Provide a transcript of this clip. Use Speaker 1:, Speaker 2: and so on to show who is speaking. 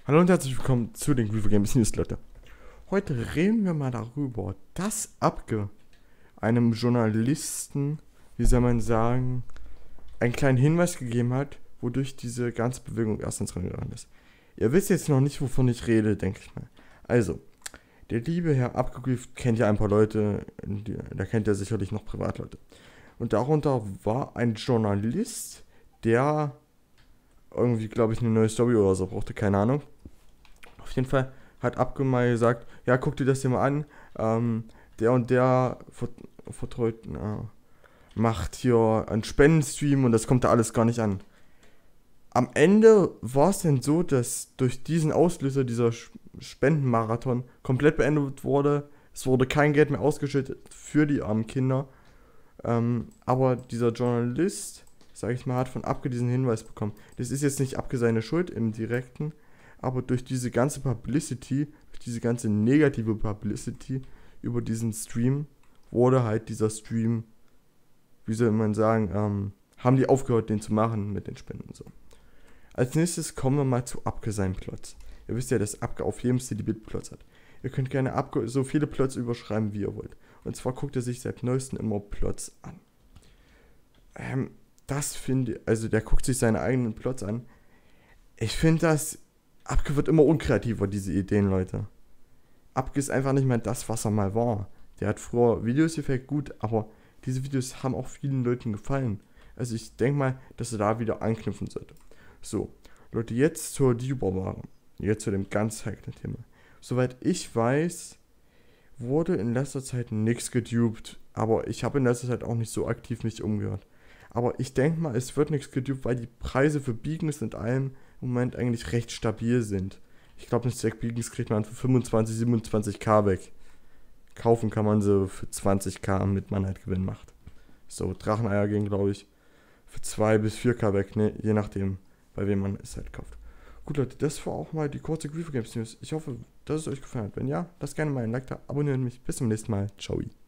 Speaker 1: Hallo und herzlich willkommen zu den Griefer Games News, Leute. Heute reden wir mal darüber, dass Abge einem Journalisten, wie soll man sagen, einen kleinen Hinweis gegeben hat, wodurch diese ganze Bewegung erst ins Rennen gegangen ist. Ihr wisst jetzt noch nicht, wovon ich rede, denke ich mal. Also, der liebe Herr Abgebrieft kennt ja ein paar Leute, da kennt er sicherlich noch Privatleute. Und darunter war ein Journalist, der irgendwie, glaube ich, eine neue Story oder so brauchte, keine Ahnung. Auf jeden Fall hat Abge mal gesagt, ja, guck dir das hier mal an, der und der vertreut, macht hier einen Spendenstream und das kommt da alles gar nicht an. Am Ende war es denn so, dass durch diesen Auslöser dieser Spendenmarathon komplett beendet wurde. Es wurde kein Geld mehr ausgeschüttet für die armen Kinder. Aber dieser Journalist, sag ich mal, hat von Abge diesen Hinweis bekommen. Das ist jetzt nicht Abge seine Schuld im Direkten, aber durch diese ganze Publicity, durch diese ganze negative Publicity über diesen Stream, wurde halt dieser Stream, wie soll man sagen, haben die aufgehört, den zu machen mit den Spenden und so. Als nächstes kommen wir mal zu Abge seinem Plots. Ihr wisst ja, dass Abge auf jedem Steady-Bit Plots hat. Ihr könnt gerne Abge so viele Plots überschreiben, wie ihr wollt. Und zwar guckt er sich seit neuestem immer Plots an. Das finde ich, also der guckt sich seine eigenen Plots an. Ich finde das, Abge wird immer unkreativer, diese Ideen, Leute. Abge ist einfach nicht mehr das, was er mal war. Der hat früher Videos gefällt, gut, aber diese Videos haben auch vielen Leuten gefallen. Also ich denke mal, dass er da wieder anknüpfen sollte. So, Leute, jetzt zur Duber-Ware. Jetzt zu dem ganz heiklen Thema. Soweit ich weiß, wurde in letzter Zeit nichts gedupt, aber ich habe in letzter Zeit auch nicht so aktiv mich umgehört. Aber ich denke mal, es wird nichts gedupt, weil die Preise für Beacons und allem im Moment eigentlich recht stabil sind. Ich glaube, eine Stack Beacons kriegt man für 25, 27k weg. Kaufen kann man sie für 20k, damit man halt Gewinn macht. So, Dracheneier gehen, glaube ich, für 2 bis 4k weg, ne? Je nachdem, bei wem man es halt kauft. Gut, Leute, das war auch mal die kurze Griefer Games News. Ich hoffe, dass es euch gefallen hat. Wenn ja, lasst gerne mal ein Like da, abonniert mich. Bis zum nächsten Mal. Ciao.